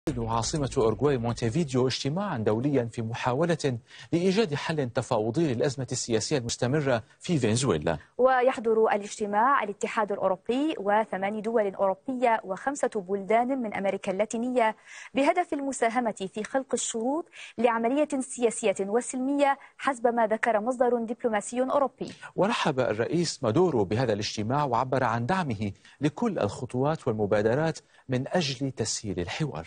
عاصمة أورغواي مونتيفيديو اجتماعا دوليا في محاولة لإيجاد حل تفاوضي للأزمة السياسية المستمرة في فنزويلا. ويحضر الاجتماع الاتحاد الأوروبي و8 دول أوروبية و5 بلدان من أمريكا اللاتينية بهدف المساهمة في خلق الشروط لعملية سياسية وسلمية حسب ما ذكر مصدر دبلوماسي أوروبي. ورحب الرئيس مادورو بهذا الاجتماع وعبر عن دعمه لكل الخطوات والمبادرات من أجل تسهيل الحوار.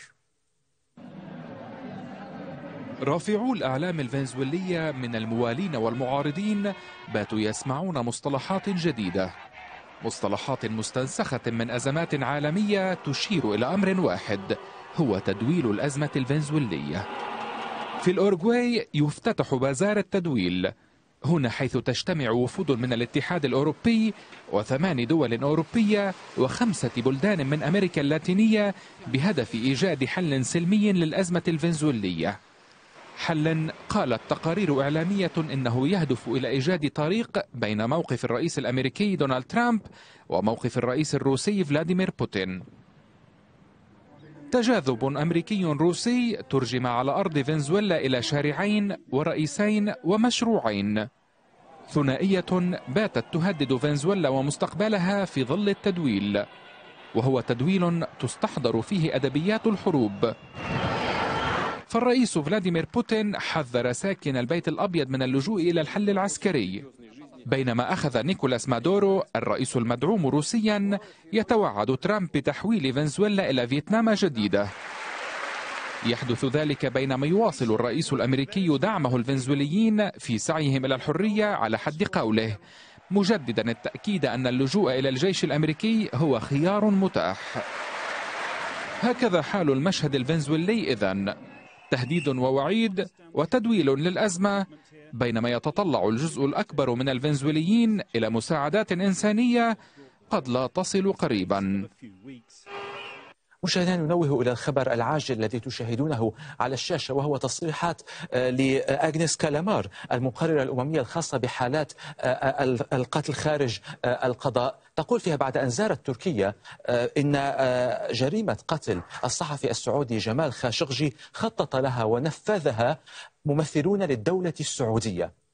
رافعو الأعلام الفنزويلية من الموالين والمعارضين باتوا يسمعون مصطلحات جديدة، مصطلحات مستنسخة من أزمات عالمية تشير إلى أمر واحد، هو تدويل الأزمة الفنزويلية. في الأورغواي يفتتح بازار التدويل، هنا حيث تجتمع وفود من الاتحاد الأوروبي و8 دول أوروبية و5 بلدان من أمريكا اللاتينية بهدف إيجاد حل سلمي للأزمة الفنزويلية. حل قالت تقارير إعلامية إنه يهدف إلى إيجاد طريق بين موقف الرئيس الأمريكي دونالد ترامب وموقف الرئيس الروسي فلاديمير بوتين. تجاذب أمريكي روسي ترجم على أرض فنزويلا إلى شارعين ورئيسين ومشروعين، ثنائية باتت تهدد فنزويلا ومستقبلها في ظل التدويل، وهو تدويل تستحضر فيه أدبيات الحروب. فالرئيس فلاديمير بوتين حذر ساكن البيت الأبيض من اللجوء إلى الحل العسكري، بينما أخذ نيكولاس مادورو الرئيس المدعوم روسيا يتوعد ترامب بتحويل فنزويلا إلى فيتنام جديدة. يحدث ذلك بينما يواصل الرئيس الأمريكي دعمه الفنزويليين في سعيهم إلى الحرية على حد قوله، مجددا التأكيد أن اللجوء إلى الجيش الأمريكي هو خيار متاح. هكذا حال المشهد الفنزويلي إذن، تهديد ووعيد وتدويل للأزمة، بينما يتطلع الجزء الأكبر من الفنزويليين إلى مساعدات إنسانية قد لا تصل قريبا. مشاهدينا ننوه إلى الخبر العاجل الذي تشاهدونه على الشاشة، وهو تصريحات لأغنيس كالامار المقررة الأممية الخاصة بحالات القتل خارج القضاء. تقول فيها بعد أن زارت تركيا إن جريمة قتل الصحفي السعودي جمال خاشقجي خطط لها ونفذها ممثلون للدولة السعودية.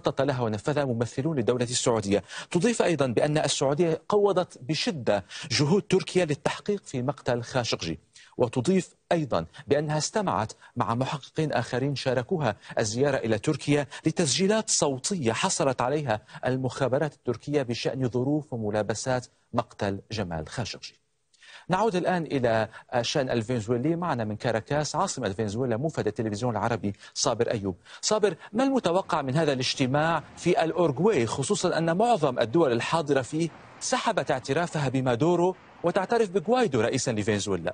تضيف أيضا بأن السعودية قوضت بشدة جهود تركيا للتحقيق في مقتل خاشقجي، وتضيف أيضا بأنها استمعت مع محققين آخرين شاركوها الزيارة إلى تركيا لتسجيلات صوتية حصلت عليها المخابرات التركية بشأن ظروف وملابسات مقتل جمال خاشقجي. نعود الآن إلى الشأن الفنزويلي. معنا من كاراكاس عاصمة فنزويلا موفد التلفزيون العربي صابر أيوب. صابر، ما المتوقع من هذا الاجتماع في الأورغواي، خصوصا أن معظم الدول الحاضرة فيه سحبت اعترافها بمادورو وتعترف بغوايدو رئيسا لفنزويلا؟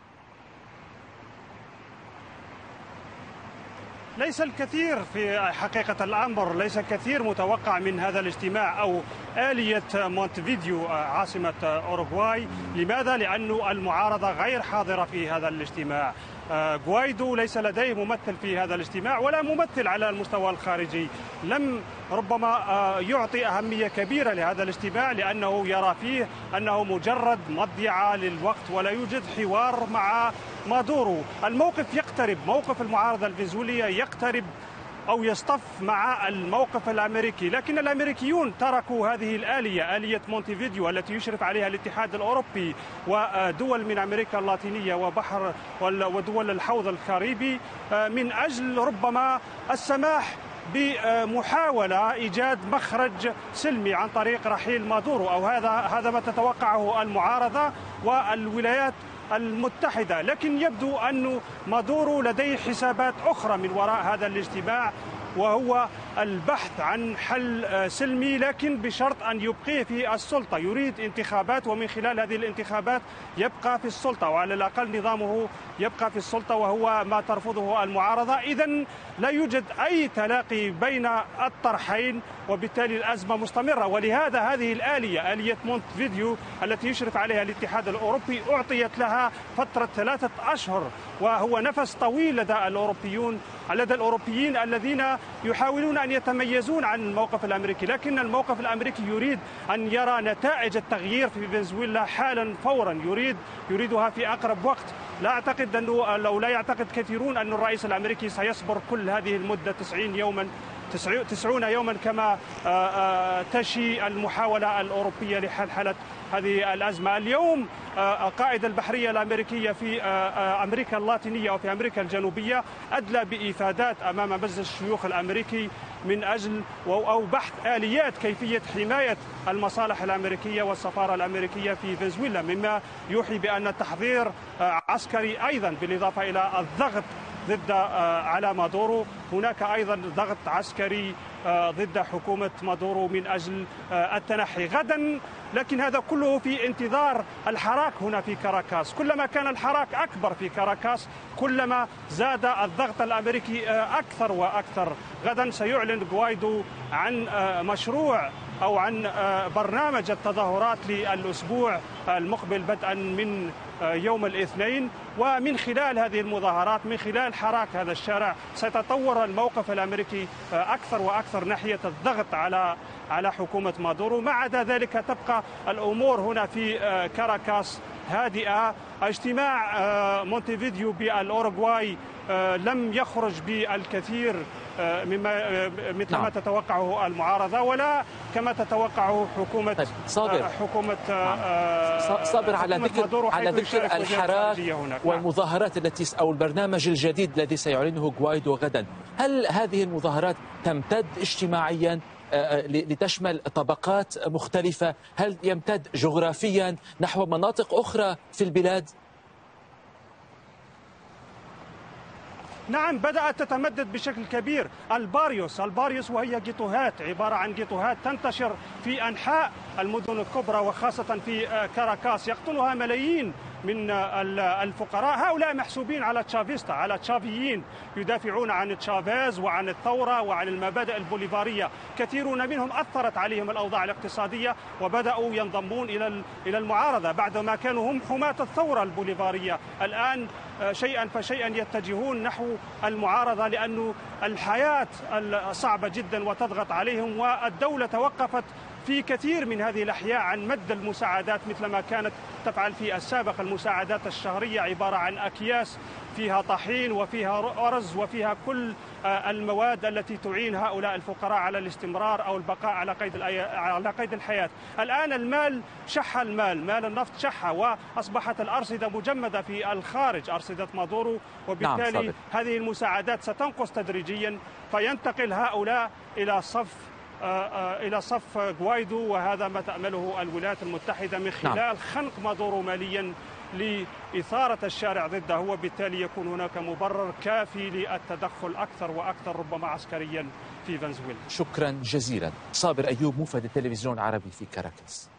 ليس الكثير في حقيقة الأمر، ليس الكثير متوقع من هذا الاجتماع أو آلية مونتفيديو عاصمة أوروغواي. لماذا؟ لأن المعارضة غير حاضرة في هذا الاجتماع. غوايدو ليس لديه ممثل في هذا الاجتماع ولا ممثل على المستوى الخارجي. لم ربما يعطي أهمية كبيرة لهذا الاجتماع لأنه يرى فيه أنه مجرد مضيعة للوقت ولا يوجد حوار مع مادورو. الموقف يقترب، موقف المعارضة الفنزويلية يقترب أو يصطف مع الموقف الأمريكي، لكن الأمريكيون تركوا هذه الآلية، آلية مونتيفيديو التي يشرف عليها الاتحاد الأوروبي ودول من أمريكا اللاتينية وبحر ودول الحوض الكاريبي، من أجل ربما السماح بمحاولة إيجاد مخرج سلمي عن طريق رحيل مادورو، أو هذا ما تتوقعه المعارضة والولايات المتحدة. لكن يبدو أن مادورو لديه حسابات أخرى من وراء هذا الاجتماع، وهو البحث عن حل سلمي لكن بشرط أن يبقيه في السلطة. يريد انتخابات ومن خلال هذه الانتخابات يبقى في السلطة، وعلى الأقل نظامه يبقى في السلطة، وهو ما ترفضه المعارضة. إذن لا يوجد أي تلاقي بين الطرحين، وبالتالي الأزمة مستمرة. ولهذا هذه الآلية، آلية مونتفيديو التي يشرف عليها الاتحاد الأوروبي، أعطيت لها فترة 3 أشهر، وهو نفس طويل لدى الأوروبيين الذين يحاولون أن يتميزون عن الموقف الأمريكي، لكن الموقف الأمريكي يريد أن يرى نتائج التغيير في فنزويلا حالا فورا، يريدها في أقرب وقت. لا أعتقد أنه لو لا يعتقد كثيرون أن الرئيس الأمريكي سيصبر كل هذه المدة 90 يوما كما تشي المحاولة الأوروبية لحلحلة هذه الأزمة. اليوم قائد البحرية الأمريكية في أمريكا اللاتينية أو في أمريكا الجنوبية أدلى بإفادات أمام مجلس الشيوخ الأمريكي من أجل أو بحث آليات كيفية حماية المصالح الأمريكية والسفارة الأمريكية في فنزويلا، مما يوحي بأن التحضير عسكري أيضا، بالإضافة إلى الضغط ضد على مادورو. هناك أيضا ضغط عسكري ضد حكومة مادورو من أجل التنحي غدا، لكن هذا كله في انتظار الحراك هنا في كاراكاس. كلما كان الحراك أكبر في كاراكاس كلما زاد الضغط الأمريكي أكثر وأكثر. غدا سيعلن غوايدو عن مشروع أو عن برنامج التظاهرات للأسبوع المقبل بدءا من يوم الاثنين، ومن خلال هذه المظاهرات، من خلال حراك هذا الشارع، سيتطور الموقف الأمريكي أكثر وأكثر ناحية الضغط على حكومة مادورو. مع عدا ذلك تبقى الأمور هنا في كاراكاس هادئة. اجتماع مونتيفيديو بالأوروغواي لم يخرج بالكثير مثل ما تتوقعه المعارضة ولا كما تتوقعه حكومة صابر على ذكر الحراك والمظاهرات التي أو البرنامج الجديد الذي سيعلنه غوايدو غدا. هل هذه المظاهرات تمتد اجتماعيا لتشمل طبقات مختلفة؟ هل يمتد جغرافيا نحو مناطق أخرى في البلاد؟ نعم، بدأت تتمدد بشكل كبير. الباريوس وهي جيتوهات، عبارة عن جيتوهات تنتشر في أنحاء المدن الكبرى وخاصة في كاراكاس، يقطنها ملايين من الفقراء. هؤلاء محسوبين على تشافيستا، على تشافيين يدافعون عن تشافيز وعن الثورة وعن المبادئ البوليفارية. كثيرون منهم أثرت عليهم الأوضاع الاقتصادية وبدأوا ينضمون إلى المعارضة بعدما كانوا هم حماة الثورة البوليفارية. الآن شيئا فشيئا يتجهون نحو المعارضة، لأن الحياة صعبة جدا وتضغط عليهم، والدولة توقفت في كثير من هذه الأحياء عن مد المساعدات مثل ما كانت تفعل في السابق. المساعدات الشهرية عبارة عن أكياس فيها طحين وفيها أرز وفيها كل المواد التي تعين هؤلاء الفقراء على الاستمرار أو البقاء على قيد الحياة. الآن المال شح، مال النفط شح، وأصبحت الأرصدة مجمدة في الخارج، أرصدة مادورو، وبالتالي هذه المساعدات ستنقص تدريجيا، فينتقل هؤلاء إلى صف غوايدو، وهذا ما تأمله الولايات المتحدة من خلال خنق مادورو ماليا لإثارة الشارع ضده، وبالتالي يكون هناك مبرر كافي للتدخل أكثر وأكثر ربما عسكريا في فنزويلا. شكرا جزيلا. صابر أيوب، موفد التلفزيون العربي في كاراكاس.